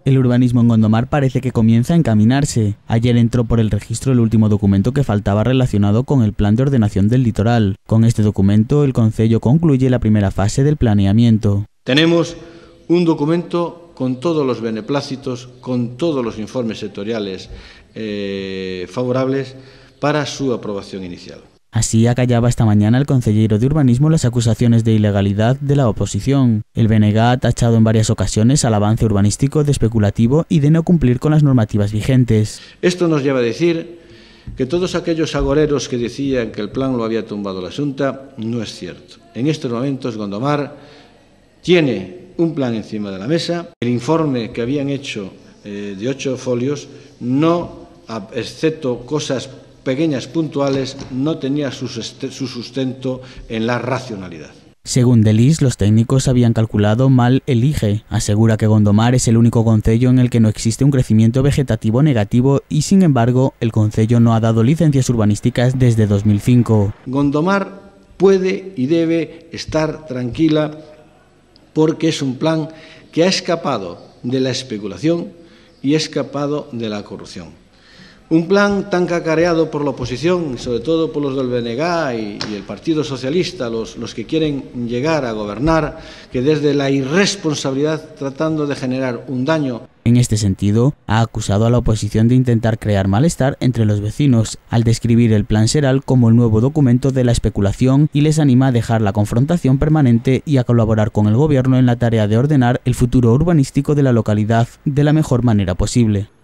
El urbanismo en Gondomar parece que comienza a encaminarse. Ayer entró por el registro el último documento que faltaba relacionado con el Plan de Ordenación del Litoral. Con este documento, el concello concluye la primera fase del planeamiento. Tenemos un documento con todos los beneplácitos, con todos los informes sectoriales favorables para su aprobación inicial. Así acallaba esta mañana el concejero de Urbanismo las acusaciones de ilegalidad de la oposición. El BNG ha tachado en varias ocasiones al avance urbanístico de especulativo y de no cumplir con las normativas vigentes. Esto nos lleva a decir que todos aquellos agoreros que decían que el plan lo había tumbado la Xunta, no es cierto. En estos momentos Gondomar tiene un plan encima de la mesa. El informe que habían hecho de 8 folios, no, excepto cosas pequeñas puntuales, no tenía su sustento en la racionalidad. Según Delis, los técnicos habían calculado mal el IGE. Asegura que Gondomar es el único concello en el que no existe un crecimiento vegetativo negativo y, sin embargo, el concello no ha dado licencias urbanísticas desde 2005. Gondomar puede y debe estar tranquila porque es un plan que ha escapado de la especulación y ha escapado de la corrupción. Un plan tan cacareado por la oposición, sobre todo por los del BNG y el Partido Socialista, los que quieren llegar a gobernar, que desde la irresponsabilidad tratando de generar un daño. En este sentido, ha acusado a la oposición de intentar crear malestar entre los vecinos, al describir el Plan Seral como el nuevo documento de la especulación y les anima a dejar la confrontación permanente y a colaborar con el gobierno en la tarea de ordenar el futuro urbanístico de la localidad de la mejor manera posible.